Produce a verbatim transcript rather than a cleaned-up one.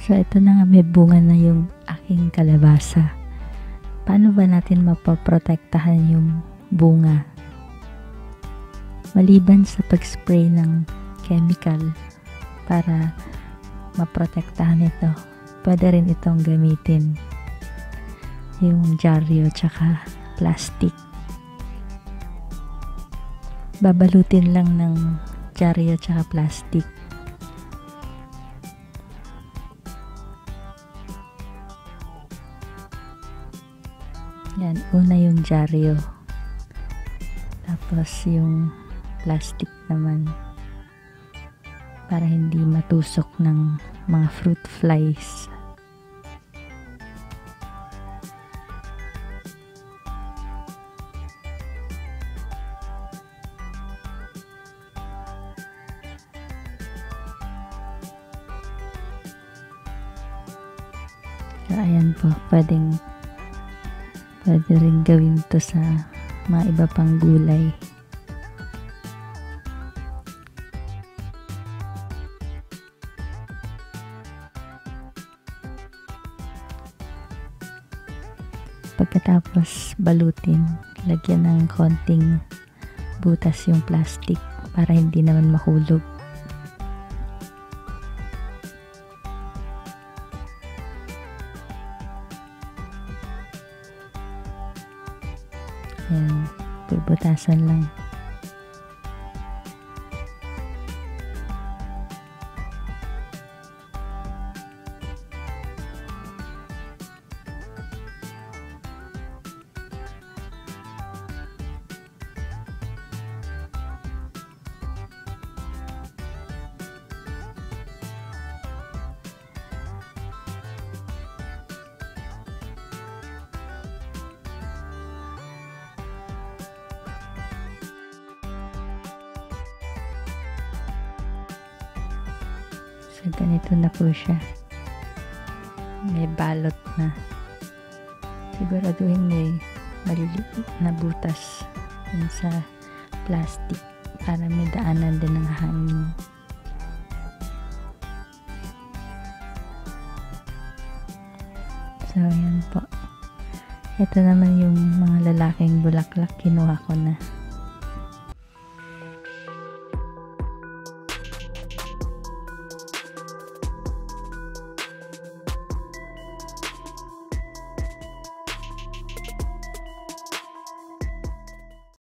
So, ito na nga, may bunga na yung aking kalabasa. Paano ba natin mapaprotektahan yung bunga? Maliban sa pag-spray ng chemical para maprotektahan ito, pwede rin itong gamitin yung dyaryo tsaka plastic. Babalutin lang ng dyaryo tsaka plastic. Yan, una yung dyaryo. Tapos yung plastic naman para hindi matusok ng mga fruit flies. So, ayan po, pwedeng pwede rin gawin to sa mga iba pang gulay. Pagkatapos balutin, lagyan ng konting butas yung plastic para hindi naman mahulog. Ayan, bubutasan lang. So, ganito na po siya. May balot na. Siguraduhin may maliliit na butas dun sa plastic para may daanan din ng hangin. So, ayan po. Ito naman yung mga lalaking bulaklak. Kinuha ko na.